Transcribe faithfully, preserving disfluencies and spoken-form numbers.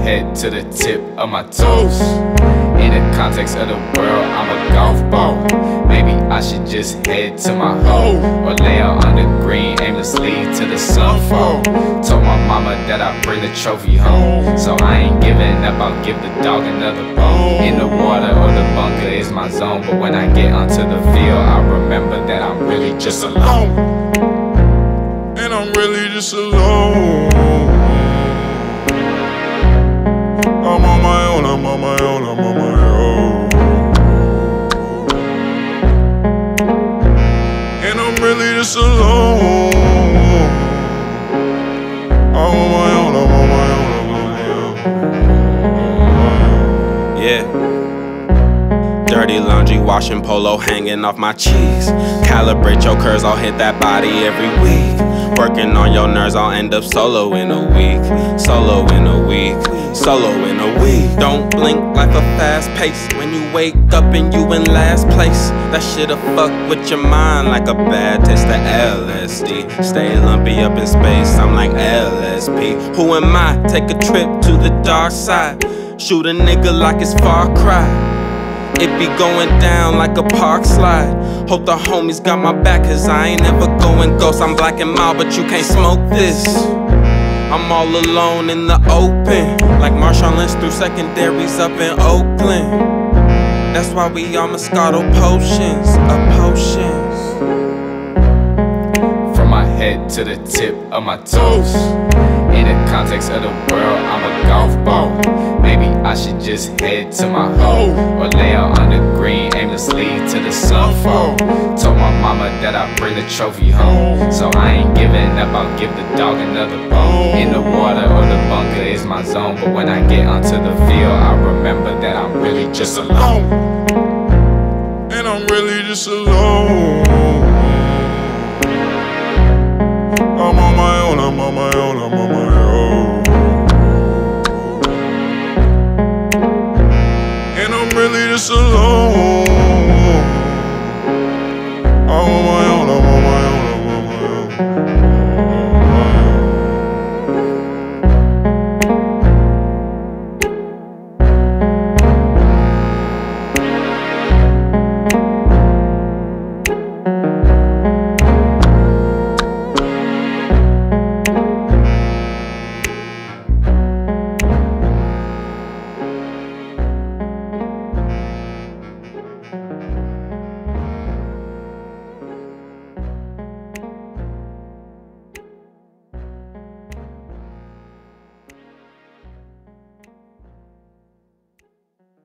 head to the tip of my toes. In the context of the world, I'm a golf ball. Maybe I should just head to my hole, or lay out on the green aimlessly till the sun fall. Told my mama that I bring the trophy home, so I ain't giving up, I'll give the dog another bone. In the water or the bunker is my zone, but when I get onto the field, I remember that I'm really just alone. And I'm really just alone. I'm on my own, I'm on my own, I'm on my own. And I'm really just alone. I'm on my own, I'm on my own, I'm on my own. Yeah. Dirty laundry, washing polo, hanging off my cheeks. Calibrate your curves, I'll hit that body every week. Working on your nerves, I'll end up solo in a week. Solo in a week, solo in a week. Don't blink like a fast pace when you wake up and you in last place. That shit'll fuck with your mind like a bad taste of L S D. Stay lumpy up in space, I'm like L S P. Who am I? Take a trip to the dark side. Shoot a nigga like it's Far Cry. It be going down like a park slide. Hope the homies got my back, cause I ain't never going ghost. I'm black and mild, but you can't smoke this. I'm all alone in the open, like Marshawn Lynch through secondaries up in Oakland. That's why we all Moscato potions, uh, potions. From my head to the tip of my toes. In the context of the world, I'm a golf ball. Maybe I should just head to my hole, or lay out on the green aimlessly till the sun fall. Told my mama that I bring the trophy home, so I ain't giving up, I'll give the dog another bone. In the water or the bunker is my zone, but when I get onto the field, I remember that I'm really just alone. And I'm really just alone. I'm on my own, I'm on my own, I'm on my own. And I'm really just alone.